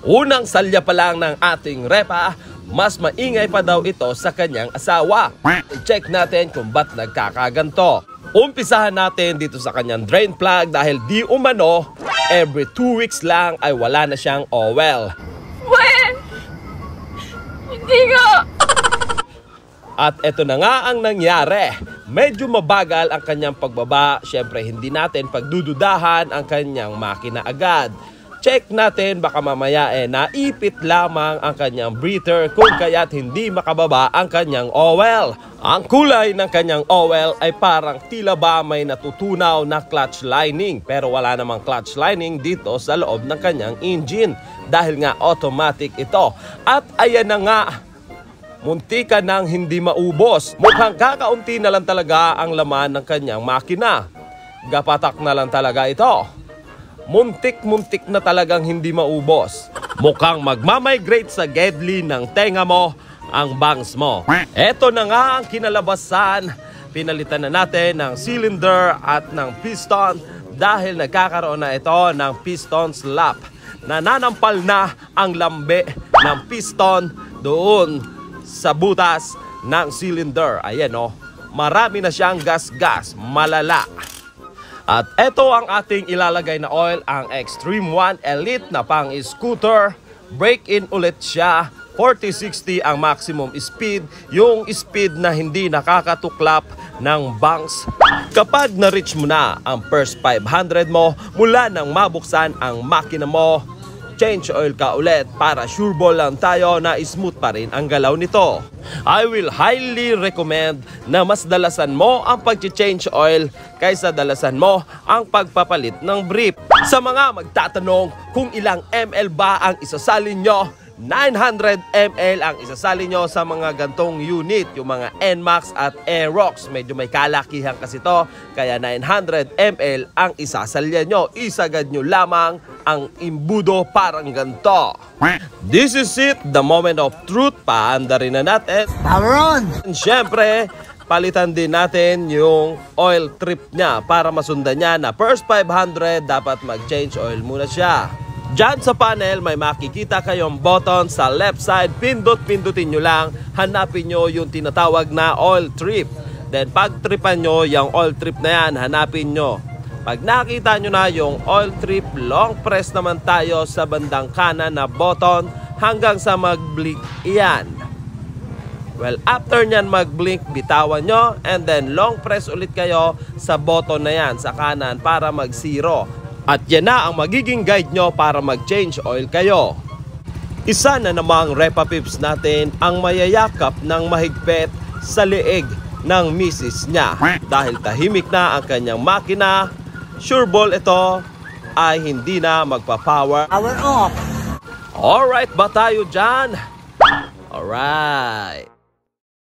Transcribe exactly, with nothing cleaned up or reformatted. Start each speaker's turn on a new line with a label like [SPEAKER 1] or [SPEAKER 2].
[SPEAKER 1] Unang salya pa lang ng ating repa, mas maingay pa daw ito sa kanyang asawa. I-check natin kung ba't nagkakaganto. Umpisahan natin dito sa kanyang drain plug dahil di umano, every two weeks lang ay wala na siyang oil.
[SPEAKER 2] When? Hindi nga.
[SPEAKER 1] At eto na nga ang nangyari. Medyo mabagal ang kanyang pagbaba. Siyempre hindi natin pagdududahan ang kanyang makina agad. Check natin baka mamaya eh naipit lamang ang kanyang breather kung kaya't hindi makababa ang kanyang oil. Ang kulay ng kanyang oil ay parang tila ba may natutunaw na clutch lining pero wala namang clutch lining dito sa loob ng kanyang engine dahil nga automatic ito. At ayan na nga, muntika nang hindi maubos. Mukhang kakaunti na lang talaga ang laman ng kanyang makina. Gapatak na lang talaga ito. Muntik-muntik na talagang hindi maubos. Mukhang magmamigrate sa gedli ng tenga mo ang bangs mo. Eto na nga ang kinalabasan. Pinalitan na natin ng cylinder at ng piston dahil nagkakaroon na ito ng piston slap. Nananampal na ang lambe ng piston doon sa butas ng cylinder. Ayan o, marami na siyang gas-gas, malala. At ito ang ating ilalagay na oil, ang Extreme one Elite na pang scooter. Break-in ulit siya, forty sixty ang maximum speed, yung speed na hindi nakakatuklap ng banks. Kapag na-reach mo na ang first five hundred mo, mula nang mabuksan ang makina mo, change oil ka ulit para sure ball lang tayo na smooth pa rin ang galaw nito. I will highly recommend na mas dalasan mo ang pag-change oil kaysa dalasan mo ang pagpapalit ng brief. Sa mga magtatanong kung ilang ml ba ang isasalin nyo, nine hundred milliliters ang isasalin nyo sa mga gantong unit, yung mga N MAX at Aerox. Medyo may kalakihan kasi to, kaya nine hundred milliliters ang isasalya nyo. Isagad nyo lamang ang imbudo parang ganto. This is it, the moment of truth. Paandarin na natin.
[SPEAKER 3] Power on!
[SPEAKER 1] Siyempre, palitan din natin yung oil trip niya para masundan niya na first five hundred dapat mag-change oil muna siya. Diyan sa panel may makikita kayong button sa left side. Pindot-pindutin nyo lang. Hanapin nyo yung tinatawag na oil trip. Then pag tripan nyo yung oil trip na yan, hanapin nyo. Pag nakita nyo na yung oil trip, long press naman tayo sa bandang kanan na button hanggang sa mag-blink iyan. Well, after nyan mag-blink, bitawan nyo and then long press ulit kayo sa button na yan sa kanan para mag-zero. At yan na ang magiging guide nyo para mag-change oil kayo. Isa na namang Repa Pips natin ang mayayakap ng mahigpit sa leeg ng misis niya. Dahil tahimik na ang kanyang makina, sure ball ito ay hindi na magpa-power.
[SPEAKER 3] Power off!
[SPEAKER 1] Alright ba tayo dyan? Alright.